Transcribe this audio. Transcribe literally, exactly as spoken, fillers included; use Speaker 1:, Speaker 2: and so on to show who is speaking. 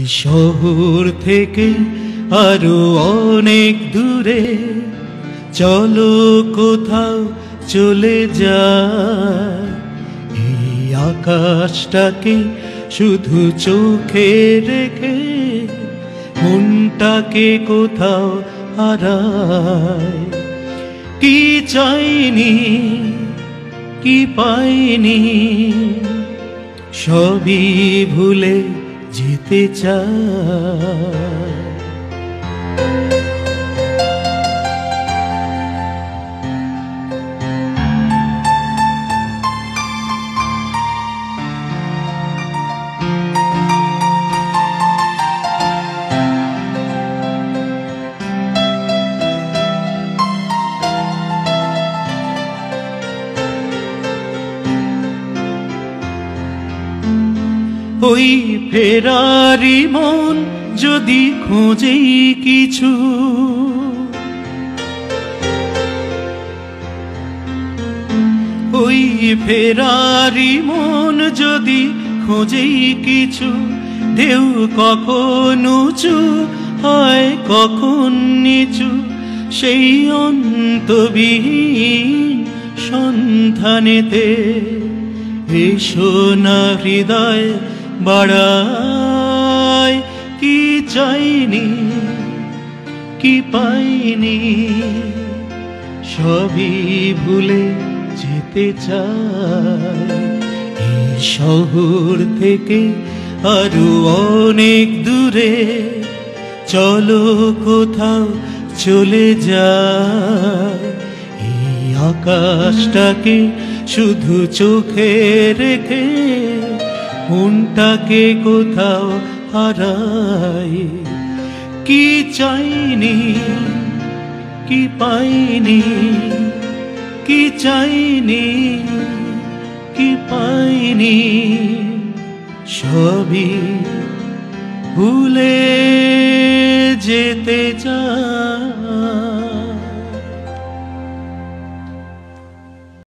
Speaker 1: শহর থেকে আরো অনেক দূরে চলো কোথাও চলে যায়। এই আকাশটাকে শুধু চোখে রেখে মনটাকে কোথাও হারায়। কি চাইনি কি পাইনি সবই ভুলে যেতে চাই। ওই ফেরারি মন যদি খোঁজেই কিছু, ওই ফেরারি মন যদি খোঁজেই কিছু, ঢেউ কখন উঁচু হয় কখন নিচু, সেই অন্তবিহীন সন্ধানেতে এসো না হৃদয় বাড়ায়। কি চাইনি কি পাইনি সবই ভুলে যেতে চাই। এই শহর থেকে আরো অনেক দূরে চলো কোথাও চলে যায়। এই আকাশটাকে শুধু চোখে রেখে মনটাকে কোথাও হারাই। কি চাইনি কি পাইনি কি চাইনি কি পাইনি সবই ভুলে যেতে চাই।